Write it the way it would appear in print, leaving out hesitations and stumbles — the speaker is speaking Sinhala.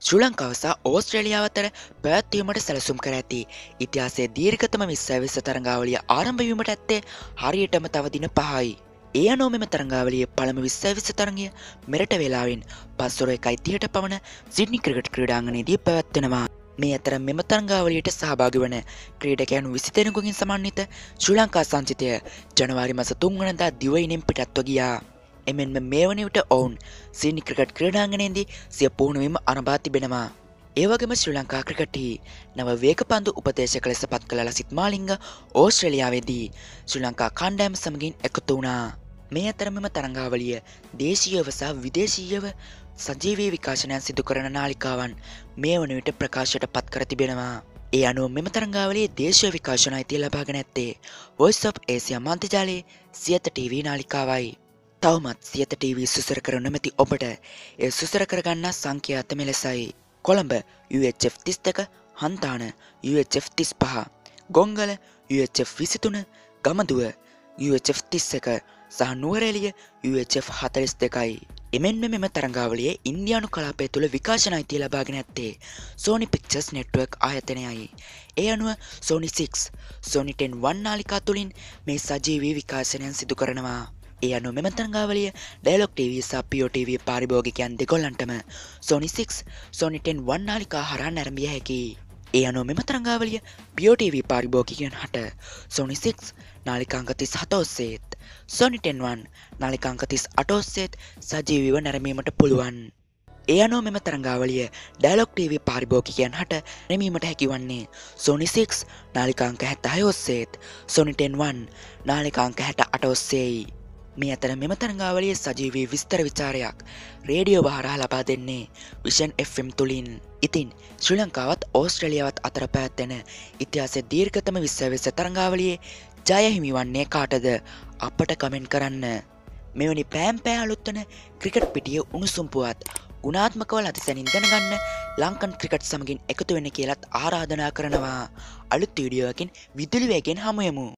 ශ්‍රී ලංකාව සහ ඕස්ට්‍රේලියාව අතර පැවැත්වීමට සැලසුම් කර ඇති ඉතිහාසයේ දීර්ඝතම විශ්ව තරඟාවලිය ආරම්භ වීමට ඇත්තේ හරියටම තව දින 5යි. ඒ අනුව මෙම තරඟාවලියේ පළමු විශ්ව තරඟය මෙරට වේලාවෙන් 5:01:30ට පමණ සිඩ්නි ක්‍රිකට් ක්‍රීඩාංගණයේදී පැවැත්වෙනවා. මේ අතර මෙම තරඟාවලියට සහභාගී වන ක්‍රීඩකයන් 20 දෙනෙකුගෙන් සමන්විත ශ්‍රී ලංකා සංචිතය ජනවාරි මාස 3 වෙනිදා දිවයිනෙන් පිටත්ව ගියා. එමෙන්ම මේ වන විට ඔවුන් සිඩ්නි ක්‍රිකට් ක්‍රීඩාංගණයේදී සිය පුහුණුවීම අරඹා තිබෙනවා. ඒ වගේම ශ්‍රී ලංකා ක්‍රිකට්හි නව වේගපන්දු උපදේශක ලෙස පත් කළ ලසිත් මාලිංග ඕස්ට්‍රේලියාවේදී ශ්‍රී ලංකා කණ්ඩායම සමගින් එකතු වුණා. මේ අතර මෙම තරඟාවලිය දේශීයව සහ විදේශීයව සජීවී විකාශනයන් සිදු කරන නාලිකාවන් මේ වන විට ප්‍රකාශයට පත් කර තිබෙනවා. ඒ අනුව මෙම තරඟාවලියේ දේශීය විකාශන අයිතිය ලබාගෙන ඇත්තේ Voice of Asia මාධ්‍යජාලයේ Siyatha TV නාලිකාවයි. තවමත් සියත TV සුසර කර නොමැති ඔබට එය සුසර කරගන්නා සංඛ්‍යාත මෙලෙසයි. Colombo UHF 32, Hantana UHF 35, ගොංගල UHF 23, ගමදුව UHF 31 සහ නුවරඑළිය UHF 42යි. එමෙන්ම මෙම තරඟාවලියේ ඉන්දියානු කලාපය තුළ විකාශන අයිතිය ලබාගෙන ඇත්තේ Sony Pictures Network ආයතනයයි. ඒ අනුව Sony 6, Sony 10 නාලිකා තුළින් මේ සජීවී විකාශනයන් සිදු කරනවා. ඒ අනුව මෙම තරඟාවලිය ඩයලොග් TV සහ POTV පාරිභෝගිකයන් දෙකොල්ලන්ටම Sony 6, Sony 10 නාලිකා හරහා නැරඹිය හැකියි. ඒ අනුව මෙම තරඟාවලිය POTV පාරිභෝගිකයන් හට Sony 6 නාලිකාංක 37 ඔස්සේත්, Sony 10 නාලිකාංක 38 ඔස්සේත් සජීවීව නැරඹීමට පුළුවන්. ඒ අනුව මෙම තරඟාවලිය ඩයලොග් TV පාරිභෝගිකයන් හට නැරඹීමට හැකිවන්නේ Sony 6 නාලිකාංක 76 ඔස්සේත්, Sony 10 නාලිකාංක 68 ඔස්සේයි. මේ අතර මෙම තරඟාවලියේ සජීවී විස්තර විචාරයක් රේඩියෝ හරහා ලබා දෙන්නේ විෂන් FM තුලින්. ඉතින් ශ්‍රී ලංකාවත් ඕස්ට්‍රේලියාවත් අතර පැවැත්වෙන ඉතිහාසයේ දීර්ඝතම විශ්ව තරඟාවලියේ ජය හිමි වන්නේ කාටද? අපට කමෙන්ට් කරන්න. මෙවැනි පෑම් පෑ අලුත් වන ක්‍රිකට් පිටියේ උණුසුම් පුවත් ගුණාත්මකව ලතිසැනින් දැනගන්න ලංකන් ක්‍රිකට් සමගින් එකතු වෙන්න කියලාත් ආරාධනා කරනවා. අලුත් වීඩියෝවකින් විදුලි වේගෙන් හමු යමු.